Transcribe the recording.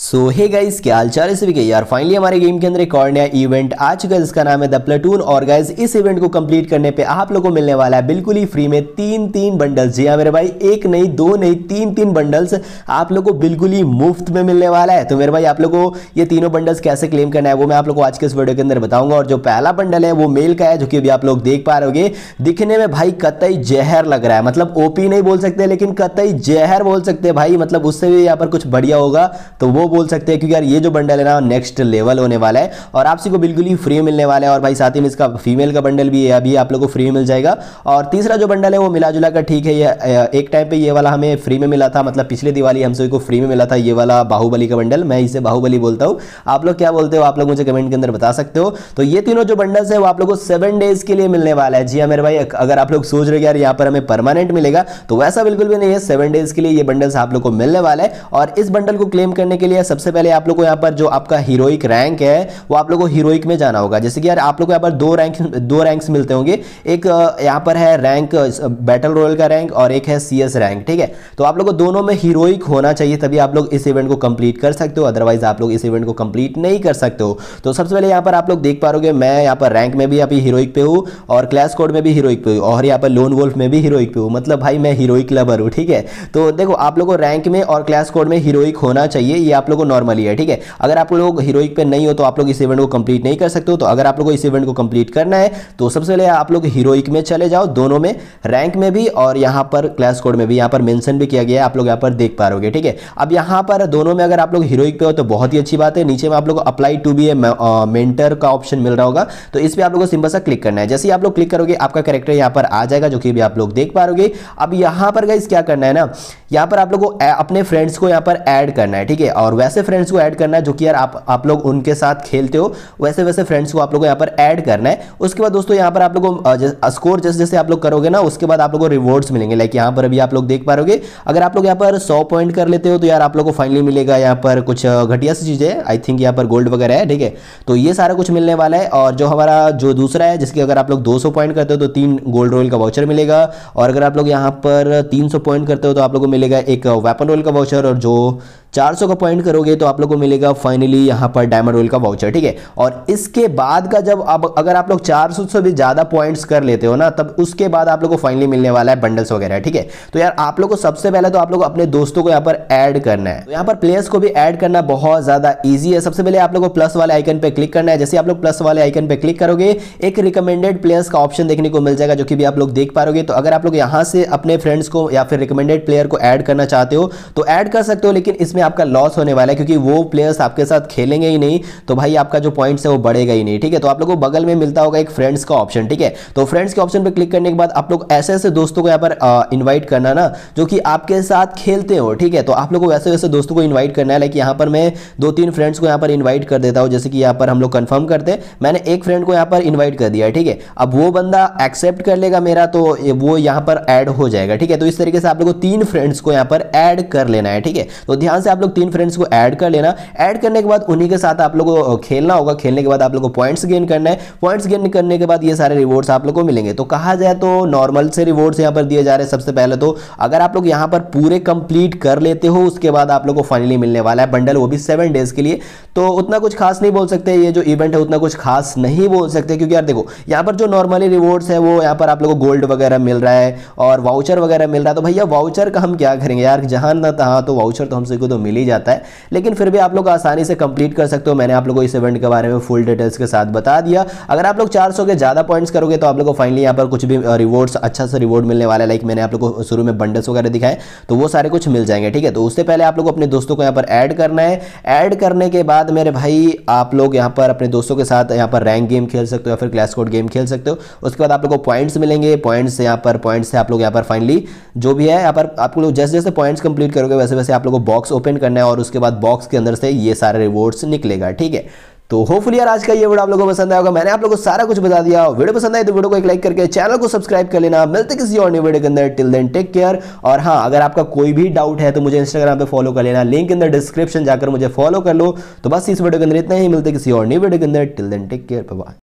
सो hey guys, क्या हाल चाल है सभी के यार। फाइनली हमारे गेम के अंदर एक और नया इवेंट आ चुका है जिसका नाम है द प्लेटून। और गाइस इस इवेंट को कंप्लीट करने पे आप लोगों को मिलने वाला है बिल्कुल ही फ्री में तीन बंडल्स। जी हाँ मेरे भाई, एक नहीं दो नहीं तीन बंडल्स आप लोगों को बिल्कुल ही मुफ्त में मिलने वाला है। तो मेरे भाई आप लोगों को ये तीनों बंडल्स कैसे क्लेम करना है वो मैं आप लोगों को आज के इस वीडियो के अंदर बताऊंगा। और जो पहला बंडल है वो मेल का है, जो कि अभी आप लोग देख पा रहे होगे। दिखने में भाई कतई जहर लग रहा है, मतलब ओपी नहीं बोल सकते लेकिन कतई जहर बोल सकते हैं भाई। मतलब उससे भी यहाँ पर कुछ बढ़िया होगा तो वो बोल सकते हैं, क्योंकि यार ये जो बंडल है ना नेक्स्ट लेवल होने वाला है और आपसी को बिल्कुल ही फ्री मिलने वाला है। और भाई साथ ही में इसका फीमेल का बंडल भी है, अभी आप लोगों को फ्री मिल जाएगा। और तीसरा जो बंडल है वो मिला जुला कर ठीक है। ये एक टाइम पे ये वाला हमें फ्री में मिला था, मतलब पिछले दिवाली हम सभी को फ्री में मिला था ये वाला बाहुबली का बंडल। मैं इसे बाहुबली बोलता हूँ, आप लोग क्या बोलते हो आप लोग मुझे कमेंट के अंदर बता सकते हो। तो ये तीनों जो बंडल्स है वो आप लोग को 7 डेज के लिए मिलने वाला है। जी हाँ मेरे भाई, अगर आप लोग सोच रहे हो यार यहाँ पर हमें परमानेंट मिलेगा तो वैसा बिल्कुल भी नहीं है। 7 डेज के लिए ये बंडल्स आप लोग को मिलने वाला है। और इस बंडल को क्लेम करने के लिए सबसे पहले आप लोग को यहाँ पर जो आपका हीरोइक रैंक है वो आप लोगों को हीरोइक में जाना होगा। जैसे कि यार आप लोग को यहाँ पर दो रैंक्स मिलते होंगे। एक यहाँ पर है रैंक बैटल रॉयल का रैंक और एक है सीएस रैंक, ठीक है। तो आप लोग को दोनों में हीरोइक होना चाहिए तभी आप लोग इस इवेंट को कंप्लीट कर सकते हो, अदरवाइज आप लोग इस इवेंट को कंप्लीट नहीं कर सकते हो। तो सबसे पहले यहाँ पर आप लोग देख पा रहे मैं यहाँ पर रैंक में भी अभी हीरोइक पे हूँ और क्लैश कोड में भी हीरोइक पे हूँ और यहाँ पर लोन वोल्फ में भी हीरोइक पे हूँ। मतलब भाई मैं हीरोइक लवर हूँ, ठीक है। तो देखो आप लोग को रैंक में और क्लैश कोड में हीरोइक होना चाहिए, ये आप लोग को नॉर्मली है, ठीक है। अगर आप लोग हीरोइक पे नहीं हो तो आप लोग इस इवेंट को कंप्लीट नहीं कर सकते हो। तो अगर आप लोगों को इस इवेंट को कंप्लीट करना है तो सबसे पहले आप लोग हीरोइक में चले जाओ, दोनों में, रैंक में भी और यहाँ पर क्लैश कोड में भी। यहाँ पर मेंशन भी किया गया है, आप लोग यहाँ पर देख पा रहे, ठीक है। अब यहाँ पर दोनों में अगर आप लोग हीरोइक पे हो तो बहुत ही अच्छी बात है। नीचे में आप लोग को apply to be a mentor का ऑप्शन मिल रहा होगा, तो इस पर आप लोग को सिंपल सा क्लिक करना है। जैसे ही आप लोग क्लिक करोगे आपका कैरेक्टर यहाँ पर आ जाएगा, जो कि भी आप लोग देख पा रहे। अब यहाँ पर गाइस क्या करना है ना, यहाँ पर आप लोग को अपने फ्रेंड्स को यहाँ पर ऐड करना है, ठीक है। और वैसे फ्रेंड्स को ऐड करना है जो कि यार आप लोग उनके साथ खेलते हो, वैसे फ्रेंड्स को आप लोगों को यहाँ पर ऐड करना है। उसके बाद दोस्तों यहाँ पर आप लोगों को स्कोर जैसे आप लोग करोगे ना उसके बाद आप लोगों को रिवॉर्ड्स मिलेंगे। लाइक यहाँ पर अभी आप लोग देख पा रहे, अगर आप लोग यहाँ पर 100 पॉइंट कर लेते हो तो यार आप लोग को फाइनली मिलेगा यहाँ पर कुछ घटिया सी चीजें, आई थिंक यहाँ पर गोल्ड वगैरह है, ठीक है। तो ये सारा कुछ मिलने वाला है। और जो हमारा जो दूसरा है जिसके अगर आप लोग 200 पॉइंट करते हो तो 3 गोल्ड रॉयल का वाउचर मिलेगा। और अगर आप लोग यहाँ पर 300 पॉइंट करते हो तो आप लोग को मिलेगा एक वेपन रॉयल का वाउचर। और जो 400 का पॉइंट करोगे तो आप लोग को मिलेगा फाइनली यहाँ पर डायमंड रॉयल का वाउचर, ठीक है। और इसके बाद का जब अगर आप लोग 400 से भी ज्यादा पॉइंट्स कर लेते हो ना तब उसके बाद आप लोग को फाइनली मिलने वाला है बंडल्स वगैरह, ठीक है। तो यार आप लोग को सबसे पहले तो आप लोग अपने दोस्तों को यहाँ पर ऐड करना है। तो यहाँ पर प्लेयर्स को भी ऐड करना बहुत ज्यादा ईजी है। सबसे पहले आप लोग को प्लस वाले आइकन पे क्लिक करना है। जैसे आप लोग प्लस वाले आइकन पे क्लिक करोगे एक रिकमेंडेड प्लेयर्स का ऑप्शन देखने को मिल जाएगा, जो कि भी आप लोग देख पा रहे। तो अगर आप लोग यहाँ से अपने फ्रेंड्स को या फिर रिकमेंडेड प्लेयर को ऐड करना चाहते हो तो ऐड कर सकते हो, लेकिन इसमें आपका लॉस होने वाला है क्योंकि वो प्लेयर्स आपके साथ खेलेंगे ही नहीं, तो भाई आपका जो पॉइंट्स है वो बढ़ेगा ही नहीं, ठीक है। तो आप लोगों को बगल में मिलता होगा एक फ्रेंड्स का ऑप्शन, ठीक है। तो फ्रेंड्स के ऑप्शन पे क्लिक करने के बाद आप लोग ऐसे दोस्तों को यहाँ पर इनवाइट करना ना जो कि आपके साथ खेलते हो, ठीक है। तो आप लोग को वैसे दोस्तों को इनवाइट करना है। लाइक यहाँ पर मैं 2-3 फ्रेंड्स को यहाँ पर इनवाइट कर देता हूँ। जैसे कि यहाँ पर हम लोग कंफर्म करते हैं, मैंने एक फ्रेंड को यहाँ पर इन्वाइट कर दिया, ठीक है। अब वो बंदा एक्सेप्ट कर लेगा मेरा तो वो यहाँ पर ऐड हो जाएगा, ठीक है। तो इस तरीके से आप लोग को 3 फ्रेंड्स को यहाँ पर ऐड कर लेना है, ठीक है। तो ध्यान से आप लोग 3 फ्रेंड्स को ऐड कर लेना। ऐड करने के बाद उन्हीं के साथ आप लोगों को खेलना होगा। खेलने के बाद आप लोगों को पॉइंट्स गेन करना है। पॉइंट्स गेन करने के बाद ये सारे रिवॉर्ड्स आप लोगों को मिलेंगे। तो कहा जाए तो नॉर्मल से रिवॉर्ड्स यहाँ पर दिए जा रहे हैं। सबसे पहले तो अगर आप लोग यहाँ पर पूरे कंप्लीट कर लेते हो उसके बाद आप लोग को फाइनली मिलने वाला है बंडल, वो भी 7 डेज के लिए। तो उतना कुछ खास नहीं बोल सकते, ये जो इवेंट है उतना कुछ खास नहीं बोल सकते, क्योंकि यार देखो यहाँ पर जो नॉर्मली रिवॉर्ड्स है वो यहाँ पर आप लोगों को गोल्ड वगैरह मिल रहा है और वाउचर वगैरह मिल रहा है। तो भैया वाउचर का हम क्या करेंगे यार, जहां ना तहां तो वाउचर तो हमसे को तो मिल ही जाता है, लेकिन फिर भी आप लोग आसानी से कंप्लीट कर सकते हो। मैंने आप लोगों को इस इवेंट के बारे में फुल डिटेल्स के साथ बता दिया। अगर आप लोग 400 के ज्यादा पॉइंट्स करोगे तो आप लोग को फाइनली यहाँ पर कुछ भी रिवॉर्ड्स अच्छा सा रिवॉर्ड मिलने वाला है। लाइक मैंने आप लोग को शुरू में बंडल्स वगैरह दिखाए तो वो सारे कुछ मिल जाएंगे, ठीक है। तो उससे पहले आप लोग को अपने दोस्तों को यहाँ पर ऐड करना है। ऐड करने के बाद मेरे भाई आप लोग यहाँ पर अपने दोस्तों के साथ यहाँ पर रैंक गेम खेल सकते हो या फिर क्लैश कोड गेम खेल सकते हो। उसके बाद आप लोग को पॉइंट्स मिलेंगे। पॉइंट्स से आप लोग यहाँ पर फाइनली जो भी है यहाँ पर आप लोग जैसे पॉइंट्स कंप्लीट करोगे वैसे आप लोग को बॉक्स ओपन करना है और उसके बाद बॉक्स के अंदर से ये सारे रिवॉर्ड्स निकलेगा, ठीक है। तो होपफुली यार आज का ये वीडियो आप लोगों को पसंद आया होगा। मैंने आप लोगों को सारा कुछ बता दिया। वीडियो पसंद आए तो वीडियो को एक लाइक करके चैनल को सब्सक्राइब कर लेना। मिलते किसी और नई वीडियो के अंदर। Till then take care. और हाँ, अगर आपका कोई भी डाउट है तो मुझे इंस्टाग्राम पे फॉलो कर लेना, लिंक के अंदर डिस्क्रिप्शन जाकर मुझे फॉलो कर लो। तो बस इस वीडियो के अंदर इतना ही, मिलते किसी और नई वीडियो के अंदर। Till then take care, bye bye.